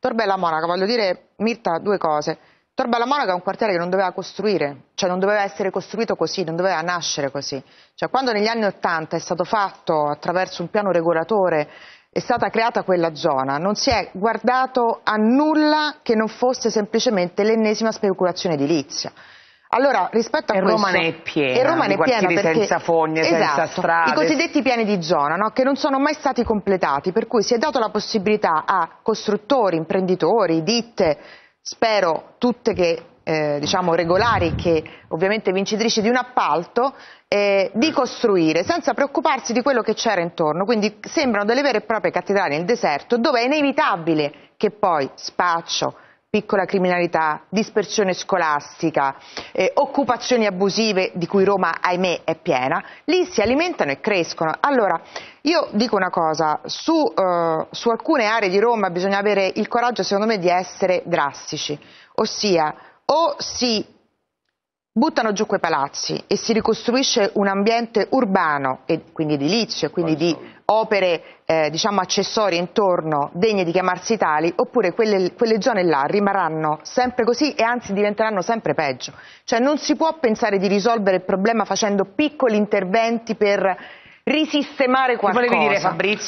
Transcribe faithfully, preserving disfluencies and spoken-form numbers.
Tor Bella Monaca, voglio dire, Mirta, due cose. Tor Bella Monaca è un quartiere che non doveva costruire, cioè non doveva essere costruito così, non doveva nascere così. Cioè quando negli anni Ottanta è stato fatto attraverso un piano regolatore, è stata creata quella zona, non si è guardato a nulla che non fosse semplicemente l'ennesima speculazione edilizia. Allora, rispetto a e questo, Roma ne è piena, e Roma ne è piena perché, senza fogne, esatto, senza strade. I cosiddetti piani di zona, no? Che non sono mai stati completati, per cui si è dato la possibilità a costruttori, imprenditori, ditte, spero tutte che, eh, diciamo, regolari, che ovviamente vincitrici di un appalto, eh, di costruire senza preoccuparsi di quello che c'era intorno. Quindi sembrano delle vere e proprie cattedrali nel deserto, dove è inevitabile che poi spaccio, piccola criminalità, dispersione scolastica, eh, occupazioni abusive di cui Roma, ahimè, è piena, lì si alimentano e crescono. Allora, io dico una cosa, su, uh, su alcune aree di Roma bisogna avere il coraggio, secondo me, di essere drastici, ossia o si buttano giù quei palazzi e si ricostruisce un ambiente urbano, e quindi edilizio, e quindi di opere eh, diciamo accessorie intorno degne di chiamarsi tali, oppure quelle, quelle zone là rimarranno sempre così e anzi diventeranno sempre peggio. Cioè non si può pensare di risolvere il problema facendo piccoli interventi per risistemare qualcosa. Che volevi dire, Fabrizio?